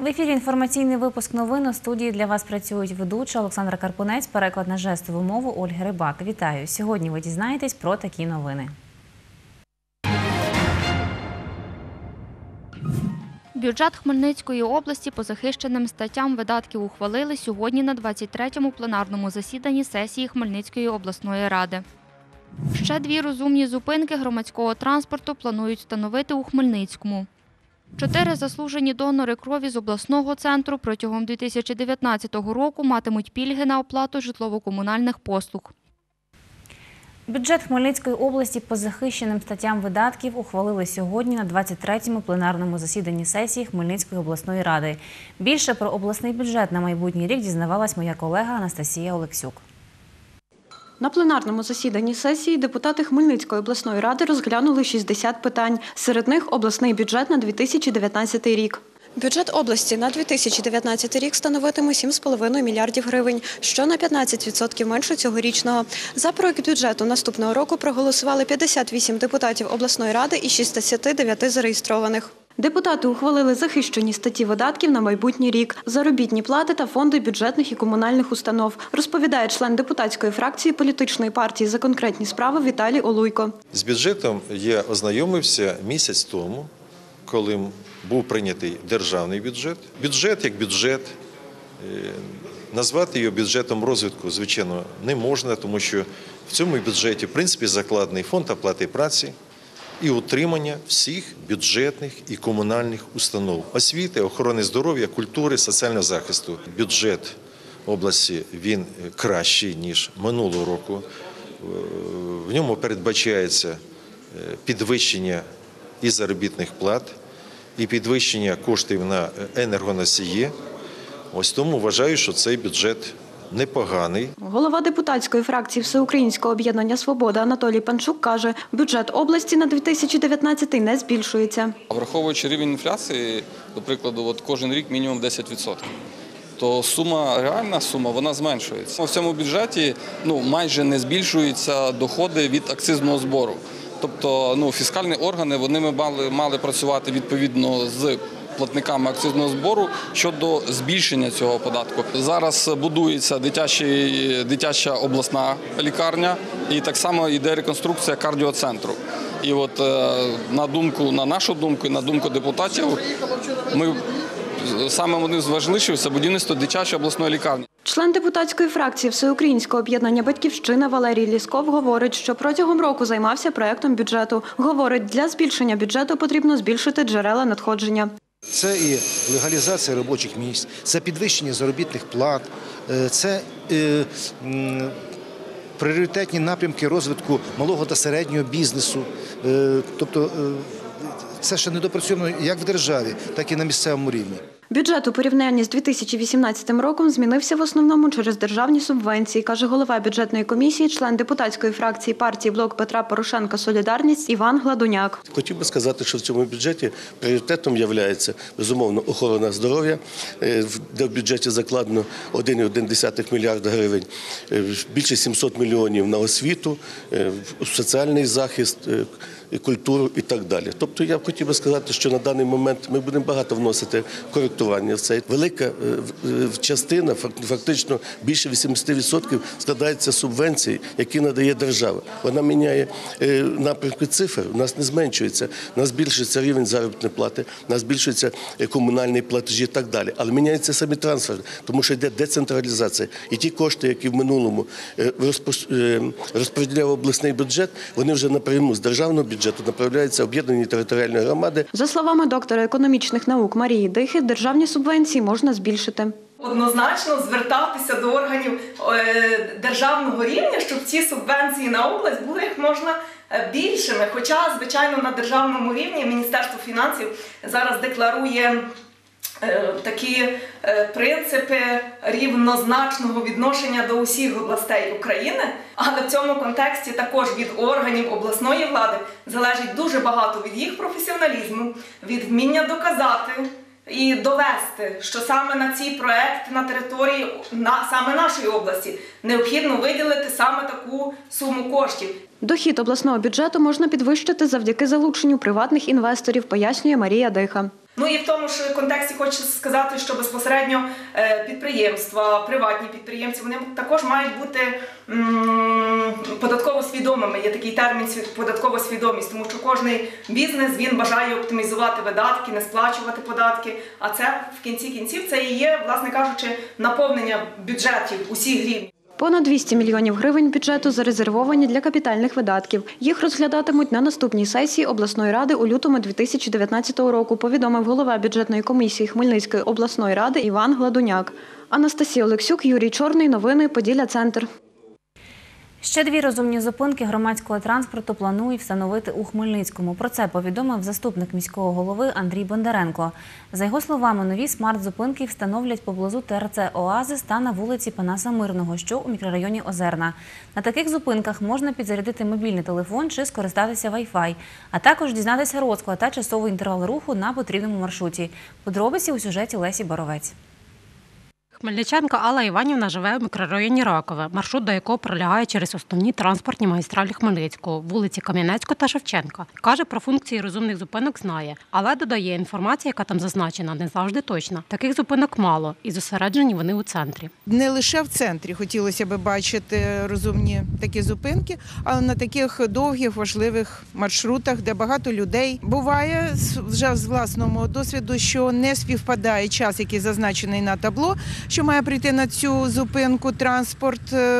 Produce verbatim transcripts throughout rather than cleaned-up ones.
В ефірі інформаційний випуск новин. У студії для вас працюють ведуча Олександра Карпунець, переклад на жестову мову Ольги Рибак. Вітаю! Сьогодні ви дізнаєтесь про такі новини. Бюджет Хмельницької області по захищеним статтям видатків ухвалили сьогодні на двадцять третьому пленарному засіданні сесії Хмельницької обласної ради. Ще дві розумні зупинки громадського транспорту планують встановити у Хмельницькому. Чотири заслужені донори крові з обласного центру протягом дві тисячі дев'ятнадцятого року матимуть пільги на оплату житлово-комунальних послуг. Бюджет Хмельницької області по захищеним статтям видатків ухвалили сьогодні на двадцять третьому пленарному засіданні сесії Хмельницької обласної ради. Більше про обласний бюджет на майбутній рік дізнавалась моя колега Анастасія Олексюк. На пленарному засіданні сесії депутати Хмельницької обласної ради розглянули шістдесят питань. Серед них обласний бюджет на дві тисячі дев'ятнадцятий рік. Бюджет області на дві тисячі дев'ятнадцятий рік становитиме сім з половиною мільярдів гривень, що на п'ятнадцять відсотків менше цьогорічного. За проект бюджету наступного року проголосували п'ятдесят вісім депутатів обласної ради і шістдесят дев'ять зареєстрованих. Депутати ухвалили захищені статті видатків на майбутній рік, заробітні плати та фонди бюджетних і комунальних установ, розповідає член депутатської фракції політичної партії «За конкретні справи» Віталій Олуйко. З бюджетом я ознайомився місяць тому, коли був прийнятий державний бюджет. Бюджет як бюджет, назвати його бюджетом розвитку, звичайно, не можна, тому що в цьому бюджеті, в принципі, закладений фонд оплати праці і утримання всіх бюджетних і комунальних установ – освіти, охорони здоров'я, культури, соціального захисту. Бюджет області, він кращий, ніж минулого року. В ньому передбачається підвищення і заробітних плат, і підвищення коштів на енергоносії. Ось тому вважаю, що цей бюджет непоганий. Голова депутатської фракції Всеукраїнського об'єднання «Свобода» Анатолій Панчук каже, бюджет області на дві тисячі дев'ятнадцятий не збільшується. Враховуючи рівень інфляції, до прикладу, от кожен рік мінімум десять відсотків, то сума, реальна сума, вона зменшується. В цьому бюджеті ну, майже не збільшуються доходи від акцизного збору. Тобто ну, фіскальні органи вони мали, мали працювати відповідно з платниками акцизного збору щодо збільшення цього податку. Зараз будується дитячий, дитяча обласна лікарня і так само йде реконструкція кардіоцентру. І от на думку, на нашу думку і на думку депутатів, ми саме одним з важливіших – це будівництво дитячої обласної лікарні. Член депутатської фракції Всеукраїнського об'єднання «Батьківщина» Валерій Лісков говорить, що протягом року займався проєктом бюджету. Говорить, для збільшення бюджету потрібно збільшити джерела надходження. Це і легалізація робочих місць, це підвищення заробітних плат, це е, м, пріоритетні напрямки розвитку малого та середнього бізнесу. Е, тобто е, це ще недопрацьовано як в державі, так і на місцевому рівні. Бюджет у порівнянні з дві тисячі вісімнадцятим роком змінився в основному через державні субвенції, каже голова бюджетної комісії, член депутатської фракції партії «Блок Петра Порошенка. Солідарність» Іван Гладуняк. Хотів би сказати, що в цьому бюджеті пріоритетом є, безумовно, охорона здоров'я, де в бюджеті закладено один цілих одна десята мільярда гривень, більше сімсот мільйонів на освіту, соціальний захист, культуру і так далі. Тобто я хотів би сказати, що на даний момент ми будемо багато вносити коректування в цей. Велика частина, фактично більше вісімдесят відсотків складається з субвенцій, які надає держава. Вона міняє напрямки цифр, у нас не зменшується, у нас збільшується рівень заробітної плати, у нас збільшуються комунальні платежі і так далі. Але міняються самі трансфери, тому що йде децентралізація. І ті кошти, які в минулому розподіляв обласний бюджет, вони вже напряму з державного бюджету бюджету направляються об'єднані територіальні громади. За словами доктора економічних наук Марії Дихи, державні субвенції можна збільшити. Однозначно звертатися до органів державного рівня, щоб ці субвенції на область були як можна більшими. Хоча, звичайно, на державному рівні Міністерство фінансів зараз декларує такі принципи рівнозначного відношення до усіх областей України, але в цьому контексті також від органів обласної влади залежить дуже багато від їх професіоналізму, від вміння доказати і довести, що саме на ці проекти на території на, саме нашої області необхідно виділити саме таку суму коштів. Дохід обласного бюджету можна підвищити завдяки залученню приватних інвесторів, пояснює Марія Диха. Ну і в тому ж контексті хочу сказати, що безпосередньо підприємства, приватні підприємці, вони також мають бути м, податково свідомими. Є такий термін податково свідомість, тому що кожний бізнес, він бажає оптимізувати видатки, не сплачувати податки, а це в кінці кінців це і є, власне кажучи, наповнення бюджетів усіх рівнів. Понад двісті мільйонів гривень бюджету зарезервовані для капітальних видатків. Їх розглядатимуть на наступній сесії обласної ради у лютому дві тисячі дев'ятнадцятого року, повідомив голова бюджетної комісії Хмельницької обласної ради Іван Гладуняк. Анастасія Олексюк, Юрій Чорний. Новини Поділля Центр. Ще дві розумні зупинки громадського транспорту планують встановити у Хмельницькому. Про це повідомив заступник міського голови Андрій Бондаренко. За його словами, нові смарт-зупинки встановлять поблизу ТРЦ «Оазис» та на вулиці Панаса Мирного, що у мікрорайоні Озерна. На таких зупинках можна підзарядити мобільний телефон чи скористатися Wi-Fi, а також дізнатися розклад та часовий інтервал руху на потрібному маршруті. Подробиці у сюжеті Лесі Боровець. Хмельничанка Алла Іванівна живе в мікрорайоні Ракове, маршрут до якого пролягає через основні транспортні магістралі Хмельницького, вулиці Кам'янецького та Шевченка. Каже, про функції розумних зупинок знає, але додає, інформація, яка там зазначена, не завжди точна. Таких зупинок мало і зосереджені вони у центрі. Не лише в центрі хотілося б бачити розумні такі зупинки, але на таких довгих, важливих маршрутах, де багато людей. Буває вже з власного досвіду, що не співпадає час, який зазначений на табло, що має прийти на цю зупинку транспорт,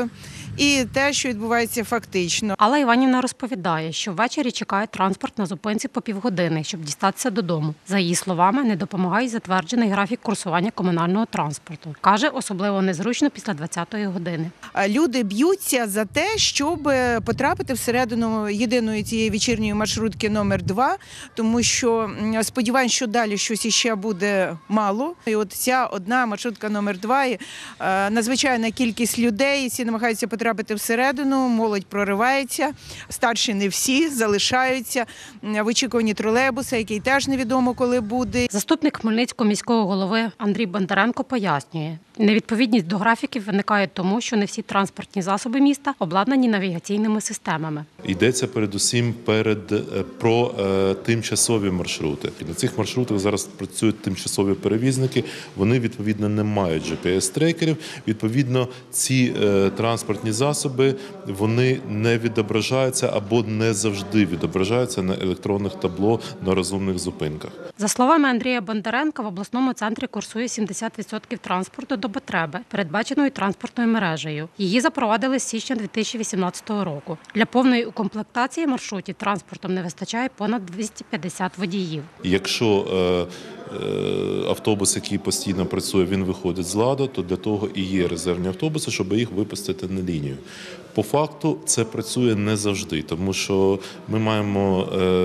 і те, що відбувається фактично. Алла Іванівна розповідає, що ввечері чекає транспорт на зупинці по півгодини, щоб дістатися додому. За її словами, не допомагає затверджений графік курсування комунального транспорту. Каже, особливо незручно після двадцятої години. Люди б'ються за те, щоб потрапити всередину єдиної цієї вечірньої маршрутки номер два, тому що сподіваюся, що далі щось іще буде мало. І от ця одна маршрутка номер два, надзвичайна кількість людей, всі намагаються потрапити потрапити всередину, молодь проривається, старші не всі, залишаються в очікуванні тролейбуса, який теж невідомо коли буде. Заступник Хмельницького міського голови Андрій Бондаренко пояснює, невідповідність до графіків виникає тому, що не всі транспортні засоби міста обладнані навігаційними системами. Йдеться передусім перед, про е, тимчасові маршрути. На цих маршрутах зараз працюють тимчасові перевізники, вони відповідно не мають джі пі ес-трекерів, відповідно ці е, транспортні засоби, вони не відображаються або не завжди відображаються на електронних табло на розумних зупинках. За словами Андрія Бондаренка, в обласному центрі курсує сімдесят відсотків транспорту до потреби, передбаченої транспортною мережею. Її запровадили з січня дві тисячі вісімнадцятого року. Для повної укомплектації маршрутів транспортом не вистачає понад двісті п'ятдесят водіїв. Якщо е, е, автобус, який постійно працює, він виходить з ладу, то для того і є резервні автобуси, щоб їх випустити на лінію. По факту це працює не завжди, тому що ми маємо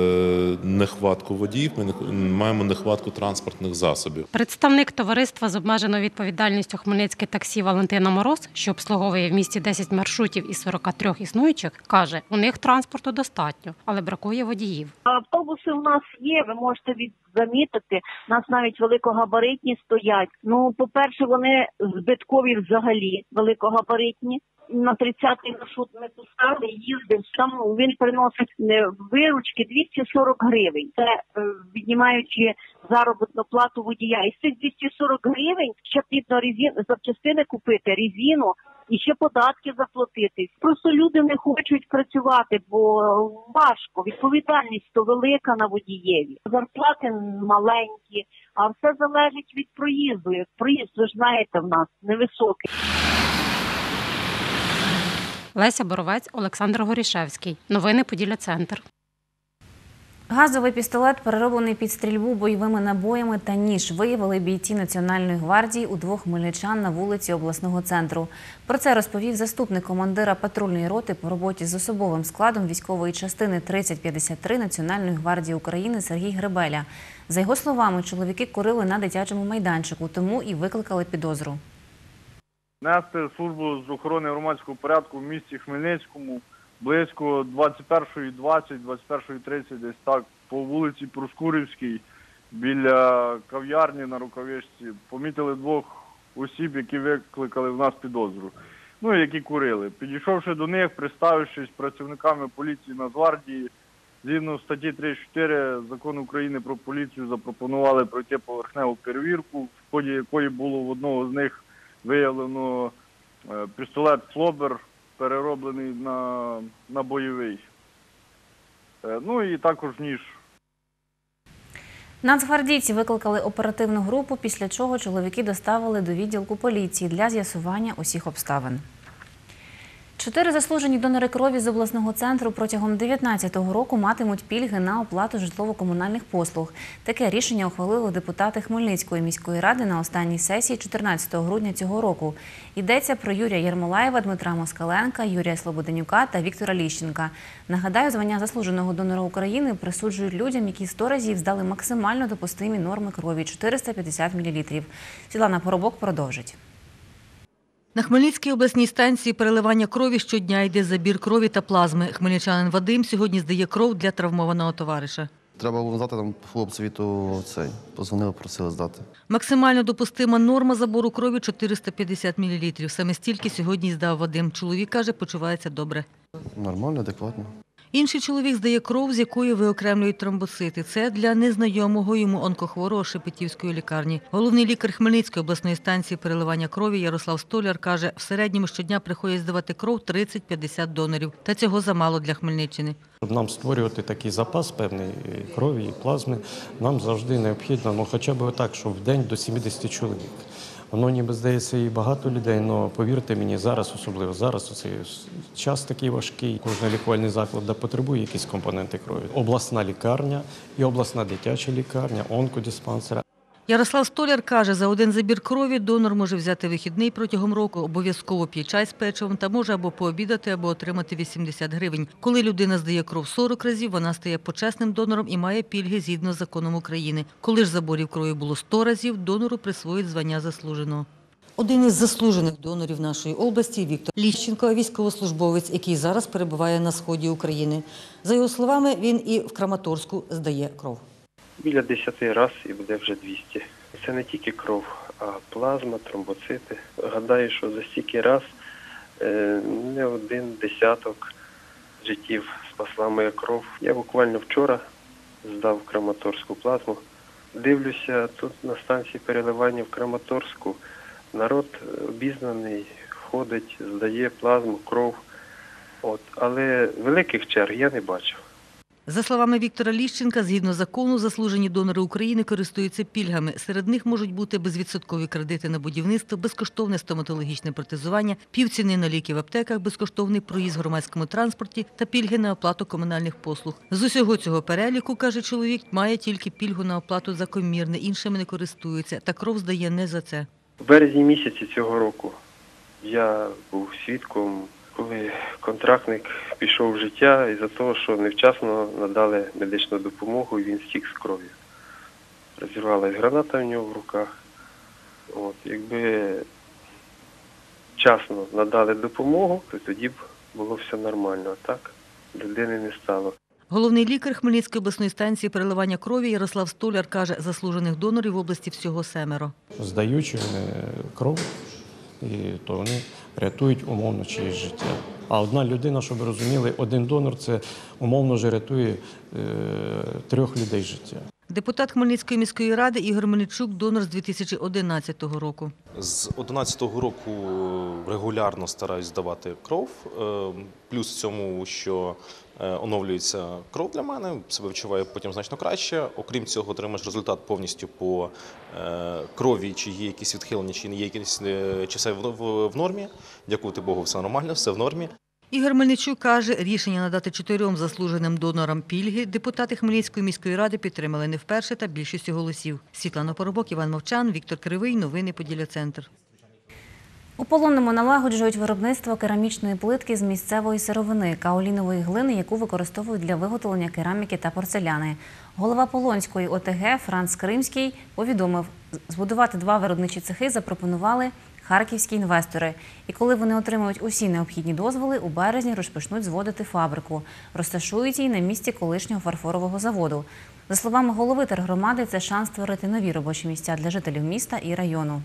е, нехватку водіїв, ми маємо нехватку транспортних засобів. Представник товариства з обмеженою відповідальністю «Хмельницьке таксі» Валентина Мороз, що обслуговує в місті десять маршрутів із сорока трьох існуючих, каже, у них транспорту достатньо, але бракує водіїв. Автобуси у нас є, ви можете від замітити, у нас навіть великогабаритні стоять. Ну, по-перше, вони збиткові взагалі, великогабаритні. На тридцятий маршрут ми пускали, їздив, там він приносить виручки двісті сорок гривень. Це віднімаючи заробітну плату водія. І з цих двісті сорок гривень ще потрібно резину, запчастини купити, резину і ще податки заплатити. Просто люди не хочуть працювати, бо важко, відповідальність то велика на водієві. Зарплати маленькі, а все залежить від проїзду. Проїзд, ви ж знаєте, в нас невисокий. Леся Боровець, Олександр Горішевський. Новини Поділля Центр. Газовий пістолет, перероблений під стрільбу бойовими набоями та ніж виявили бійці Національної гвардії у двох хмельничан на вулиці обласного центру. Про це розповів заступник командира патрульної роти по роботі з особовим складом військової частини тридцять п'ятдесят три Національної гвардії України Сергій Гребеля. За його словами, чоловіки курили на дитячому майданчику, тому і викликали підозру. Нести службу з охорони громадського порядку в місті Хмельницькому близько двадцять першої двадцять, двадцять першої тридцять, десь так, по вулиці Проскурівській, біля кав'ярні на Рукавичці, помітили двох осіб, які викликали в нас підозру, ну, які курили. Підійшовши до них, представившись працівниками поліції Нацгвардії, Згідно статті тридцять чотири Закону України про поліцію запропонували пройти поверхневу перевірку, в ході якої було в одного з них виявлено пістолет «Флобер», перероблений на, на бойовий. Ну і також ніж. Нацгвардійці викликали оперативну групу, після чого чоловіки доставили до відділку поліції для з'ясування усіх обставин. Чотири заслужені донори крові з обласного центру протягом дві тисячі дев'ятнадцятого року матимуть пільги на оплату житлово-комунальних послуг. Таке рішення ухвалили депутати Хмельницької міської ради на останній сесії чотирнадцятого грудня цього року. Йдеться про Юрія Єрмолаєва, Дмитра Москаленка, Юрія Слободенюка та Віктора Ліщенка. Нагадаю, звання заслуженого донора України присуджують людям, які сто разів здали максимально допустимі норми крові – чотириста п'ятдесят мілілітрів. Світлана Поробок продовжить. На Хмельницькій обласній станції переливання крові щодня йде забір крові та плазми. Хмельничанин Вадим сьогодні здає кров для травмованого товариша. Треба було здати, там хлопцеві то цей, позвонили, просили здати. Максимально допустима норма забору крові – чотириста п'ятдесят мілілітрів. Саме стільки сьогодні здав Вадим. Чоловік каже, почувається добре. Нормально, адекватно. Інший чоловік здає кров, з якої виокремлюють тромбоцити. Це для незнайомого йому онкохворого Шепетівської лікарні. Головний лікар Хмельницької обласної станції переливання крові Ярослав Столяр каже, в середньому щодня приходять здавати кров тридцять-п'ятдесят донорів. Та цього замало для Хмельниччини. Щоб нам створювати такий запас певний крові і плазми, нам завжди необхідно, ну хоча б так, що в день до сімдесят чоловік. Воно ніби здається і багато людей, але повірте мені, зараз, особливо зараз, у цей час такий важкий, кожен лікувальний заклад потребує якісь компоненти крові. Обласна лікарня і обласна дитяча лікарня, онкодиспансер. Ярослав Столяр каже, за один забір крові донор може взяти вихідний протягом року, обов'язково п'є чай з печивом та може або пообідати, або отримати вісімдесят гривень. Коли людина здає кров сорок разів, вона стає почесним донором і має пільги згідно з законом України. Коли ж заборів крові було сто разів, донору присвоїть звання заслуженого. Один із заслужених донорів нашої області – Віктор Ліщенко, військовослужбовець, який зараз перебуває на сході України. За його словами, він і в Краматорську здає кров. Біля десяти раз і буде вже двісті. Це не тільки кров, а плазма, тромбоцити. Гадаю, що за стільки раз не один десяток життів спасла моя кров. Я буквально вчора здав Краматорську плазму. Дивлюся, тут на станції переливання в Краматорську народ обізнаний, ходить, здає плазму, кров. От. Але великих черг я не бачив. За словами Віктора Ліщенка, згідно закону, заслужені донори України користуються пільгами. Серед них можуть бути безвідсоткові кредити на будівництво, безкоштовне стоматологічне протезування, півціни на ліки в аптеках, безкоштовний проїзд в громадському транспорті та пільги на оплату комунальних послуг. З усього цього переліку, каже чоловік, має тільки пільгу на оплату за комірне, іншими не користується, та кров здає не за це. В березні місяці цього року я був свідком, коли контрактник пішов в життя із-за того, що невчасно надали медичну допомогу, і він стік з кров'ю. Розірвалась граната в нього в руках. От, якби вчасно надали допомогу, то тоді б було все нормально, а так людини не стало. Головний лікар Хмельницької обласної станції переливання крові Ярослав Столяр каже, заслужених донорів в області всього семеро. Здаючи кров, і то вони рятують умовно чиєсь життя. А одна людина, щоб ви розуміли, один донор – це умовно вже рятує е, трьох людей життя. Депутат Хмельницької міської ради Ігор Мельничук – донор з дві тисячі одинадцятого року. З дві тисячі одинадцятого року регулярно стараюсь здавати кров. Плюс в цьому, що оновлюється кров для мене, себе відчуваю потім значно краще. Окрім цього, отримаєш результат повністю по крові, чи є якісь відхилення, чи не є якісь, чи все в нормі. Дякувати Богу, все нормально, все в нормі. Ігор Мельничук каже, рішення надати чотирьом заслуженим донорам пільги депутати Хмельницької міської ради підтримали не вперше та більшістю голосів. Світлана Поробок, Іван Мовчан, Віктор Кривий. Новини Поділля-Центр. У Полонному налагоджують виробництво керамічної плитки з місцевої сировини – каолінової глини, яку використовують для виготовлення кераміки та порцеляни. Голова Полонської О Те Ге Франц Кримський повідомив, збудувати два виробничі цехи запропонували харківські інвестори. І коли вони отримають усі необхідні дозволи, у березні розпочнуть зводити фабрику. Розташують її на місці колишнього фарфорового заводу. За словами голови тергромади, це шанс створити нові робочі місця для жителів міста і району.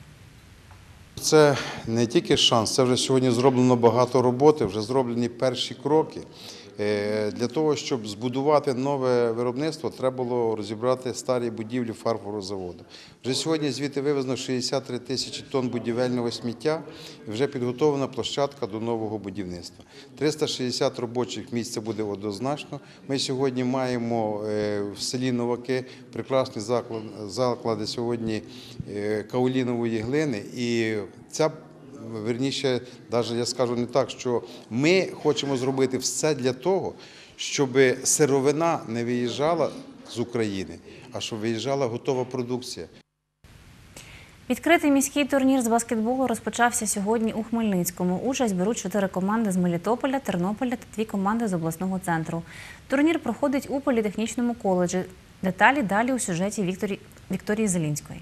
Це не тільки шанс, це вже сьогодні зроблено багато роботи, вже зроблені перші кроки. Для того, щоб збудувати нове виробництво, треба було розібрати старі будівлі фарфорозаводу. Вже сьогодні звідти вивезено шістдесят три тисячі тонн будівельного сміття і вже підготовлена площадка до нового будівництва. триста шістдесят робочих місць це буде однозначно. Ми сьогодні маємо в селі Новаки прекрасні заклади сьогодні каолінової глини, і ця, вірніше, навіть я скажу не так, що ми хочемо зробити все для того, щоб сировина не виїжджала з України, а щоб виїжджала готова продукція. Відкритий міський турнір з баскетболу розпочався сьогодні у Хмельницькому. Участь беруть чотири команди з Мелітополя, Тернополя та дві команди з обласного центру. Турнір проходить у політехнічному коледжі. Деталі далі у сюжеті Вікторії, Вікторії Зелінської.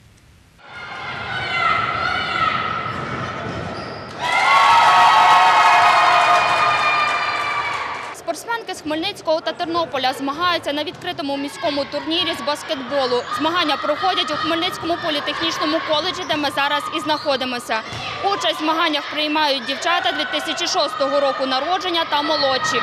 Спортсменки з Хмельницького та Тернополя змагаються на відкритому міському турнірі з баскетболу. Змагання проходять у Хмельницькому політехнічному коледжі, де ми зараз і знаходимося. Участь в змаганнях приймають дівчата дві тисячі шостого року народження та молодші.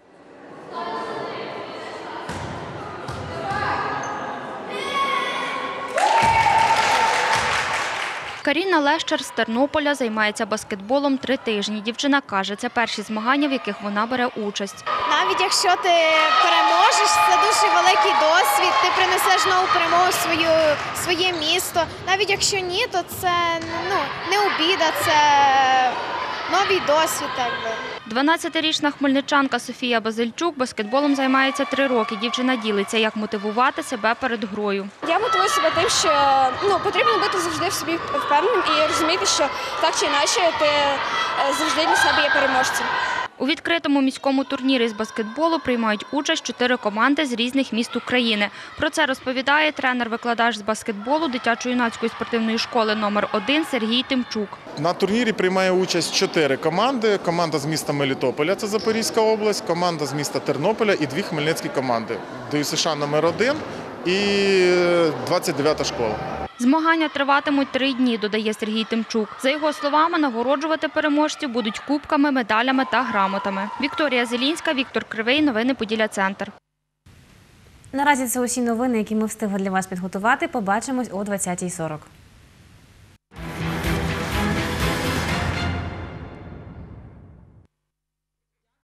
Каріна Лещер з Тернополя займається баскетболом три тижні. Дівчина каже, це перші змагання, в яких вона бере участь. Навіть якщо ти переможеш, це дуже великий досвід, ти принесеш нову перемогу в свою, своє місто. Навіть якщо ні, то це ну, не обіда, це новий досвід. Так би. дванадцятирічна хмельничанка Софія Базильчук баскетболом займається три роки. Дівчина ділиться, як мотивувати себе перед грою. Я мотивую себе тим, що ну, потрібно бути завжди в собі впевненим і розуміти, що так чи інакше ти завжди для себе є переможцем. У відкритому міському турнірі з баскетболу приймають участь чотири команди з різних міст України. Про це розповідає тренер-викладач з баскетболу дитячо-юнацької спортивної школи номер один Сергій Тимчук. На турнірі приймає участь чотири команди. Команда з міста Мелітополя, це Запорізька область, команда з міста Тернополя і дві хмельницькі команди. ДЮСШ номер один і двадцять дев'ята школа. Змагання триватимуть три дні, додає Сергій Тимчук. За його словами, нагороджувати переможців будуть кубками, медалями та грамотами. Вікторія Зелінська, Віктор Кривий. Новини Поділля Центр. Наразі це усі новини, які ми встигли для вас підготувати. Побачимось о двадцятій сорок.